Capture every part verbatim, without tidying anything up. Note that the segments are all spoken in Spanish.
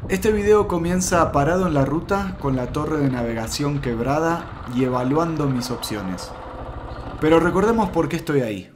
Este video comienza parado en la ruta con la torre de navegación quebrada y evaluando mis opciones. Pero recordemos por qué estoy ahí.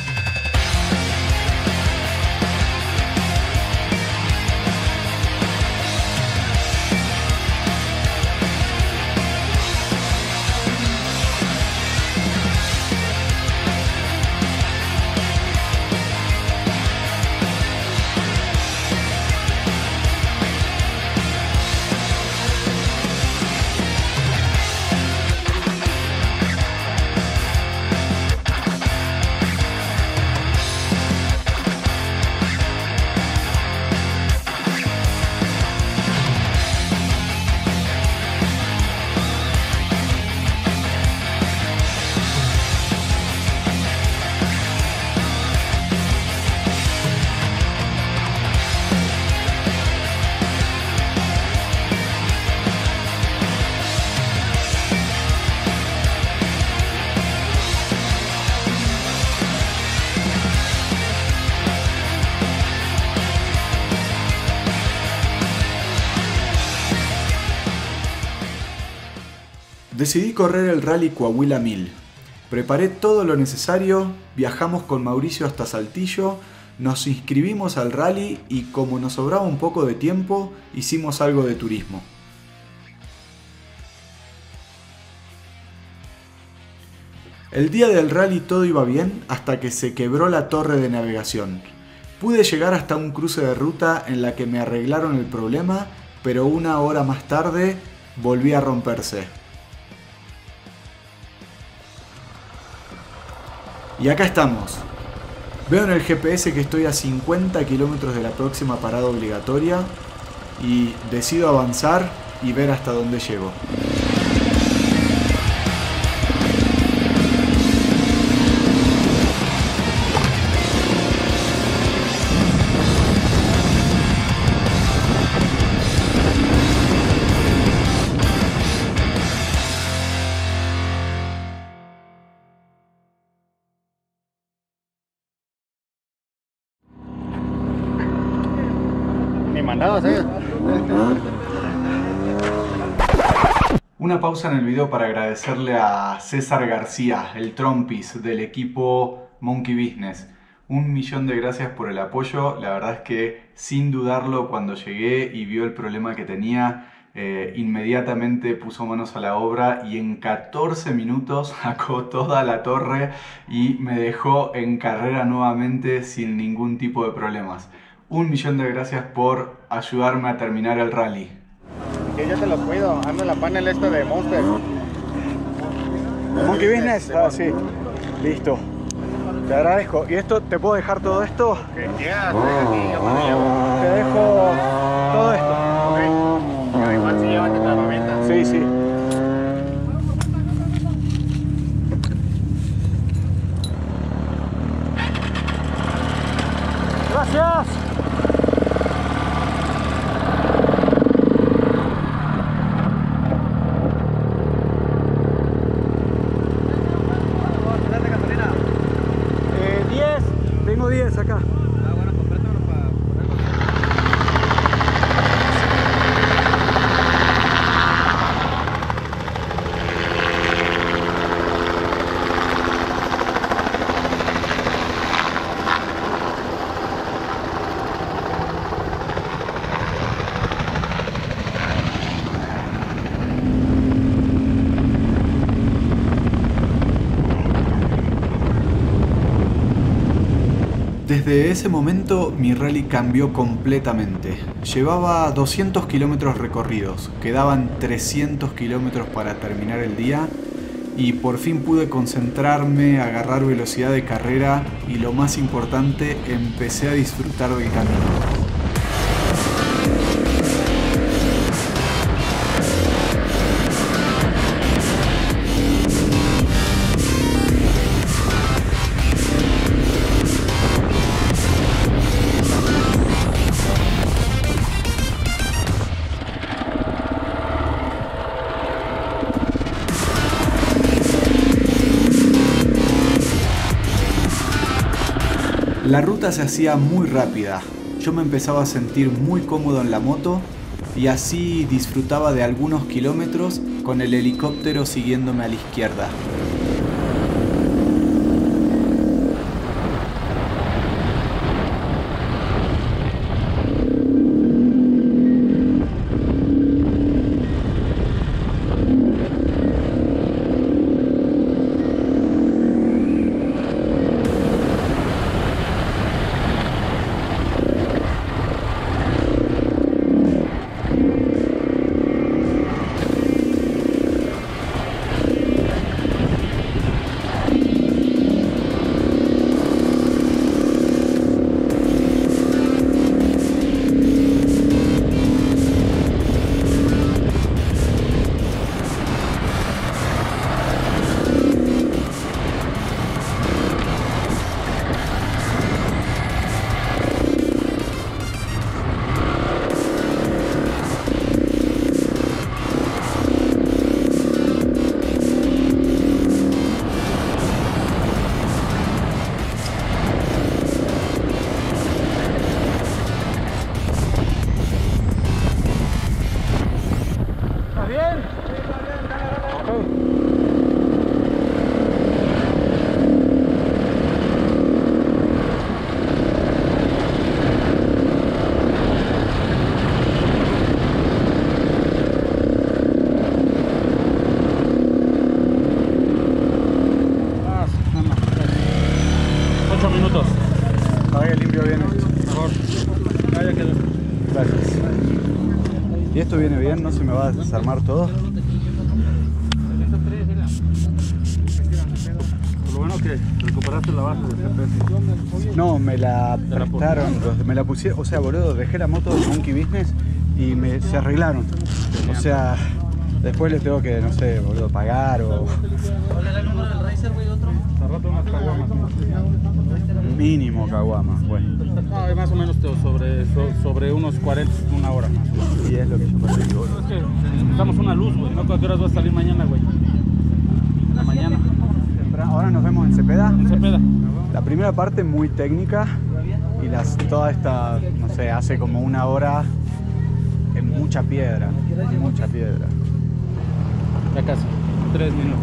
Decidí correr el Rally Coahuila mil. Preparé todo lo necesario, viajamos con Mauricio hasta Saltillo, nos inscribimos al rally y como nos sobraba un poco de tiempo, hicimos algo de turismo. El día del rally todo iba bien hasta que se quebró la torre de navegación. Pude llegar hasta un cruce de ruta en la que me arreglaron el problema, pero una hora más tarde volví a romperse. Y acá estamos. Veo en el G P S que estoy a cincuenta kilómetros de la próxima parada obligatoria y decido avanzar y ver hasta dónde llego. Una pausa en el video para agradecerle a César García, el Trompis del equipo Monkey Business. Un millón de gracias por el apoyo. La verdad es que sin dudarlo, cuando llegué y vio el problema que tenía, eh, inmediatamente puso manos a la obra y en catorce minutos sacó toda la torre y me dejó en carrera nuevamente sin ningún tipo de problemas. Un millón de gracias por ayudarme a terminar el rally. Que yo te lo cuido, ando en la panel esta de Monster. Monkey Business, ah, sí. Listo. Te agradezco. ¿Y esto, te puedo dejar todo esto? Que quieras, aquí, yo me lo llevo. Te dejo todo esto. Ok. Pero igual si llévate la herramienta. Sí, sí. Gracias. Tengo diez acá. Ah, bueno, pues préstalo para ponerlo. Desde ese momento mi rally cambió completamente. Llevaba doscientos kilómetros recorridos, quedaban trescientos kilómetros para terminar el día y por fin pude concentrarme, agarrar velocidad de carrera y lo más importante, empecé a disfrutar del camino. La ruta se hacía muy rápida, yo me empezaba a sentir muy cómodo en la moto y así disfrutaba de algunos kilómetros con el helicóptero siguiéndome a la izquierda. ¿Y esto viene bien? ¿No se me va a desarmar todo? Por lo bueno que recuperaste la base de G P S. No, me la prestaron, me la pusieron, o sea, boludo, dejé la moto de Monkey Business y me, se arreglaron. O sea, después les tengo que, no sé, boludo, pagar o... ¿Cuál era el número del Racer, güey? ¿Otro? Te rato unas caguamas. Mínimo caguamas, güey. No, más o menos sobre, sobre unos cuarenta, una hora más. Y es lo que yo pensé, boludo. Es que necesitamos una luz, güey. No, ¿a qué horas va a salir mañana, güey? En la mañana. Ahora nos vemos en Cepeda. En Cepeda. La primera parte muy técnica y las, toda esta, no sé, hace como una hora en mucha piedra, mucha piedra. Ya casi, tres minutos.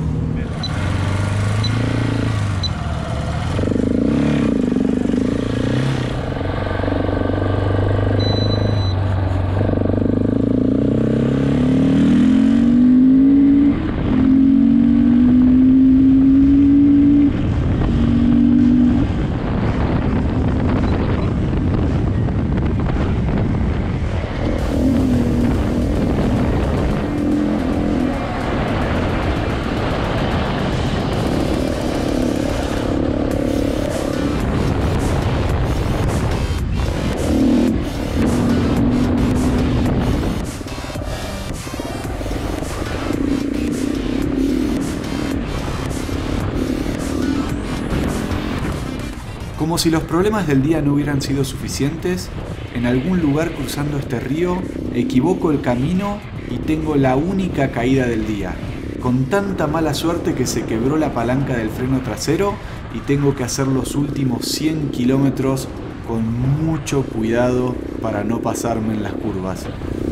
Como si los problemas del día no hubieran sido suficientes, en algún lugar cruzando este río, equivoco el camino y tengo la única caída del día. Con tanta mala suerte que se quebró la palanca del freno trasero y tengo que hacer los últimos cien kilómetros con mucho cuidado para no pasarme en las curvas.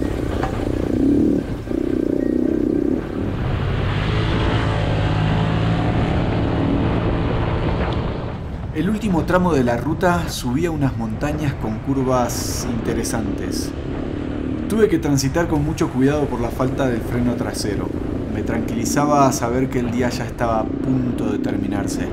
El último tramo de la ruta subía unas montañas con curvas interesantes. Tuve que transitar con mucho cuidado por la falta del freno trasero. Me tranquilizaba saber que el día ya estaba a punto de terminarse.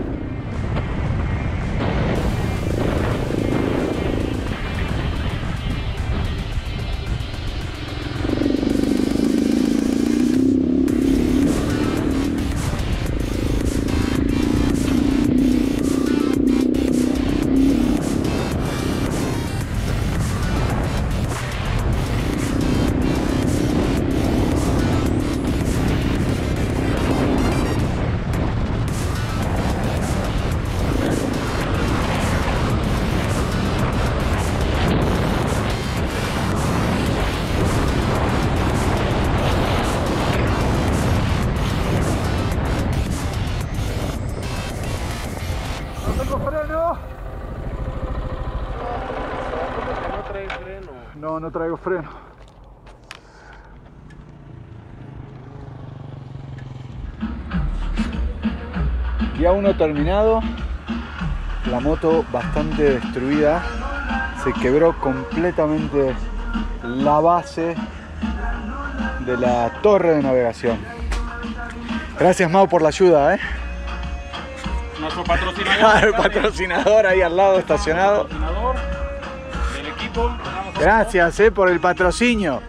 No trae freno. No, no traigo freno. Día uno terminado, la moto bastante destruida, se quebró completamente la base de la torre de navegación. Gracias, Mau, por la ayuda, ¿eh? Nuestro patrocinador. El patrocinador ahí al lado estacionado. Patrocinador del equipo. Gracias, eh, por el patrocinio.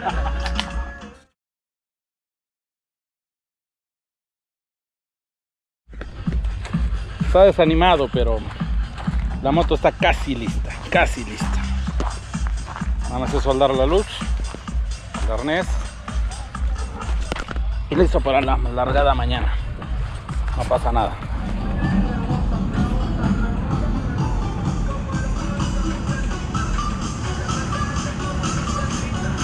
Está desanimado, pero la moto está casi lista, casi lista. Vamos a soldar la luz, el arnés y listo para la largada mañana. No pasa nada.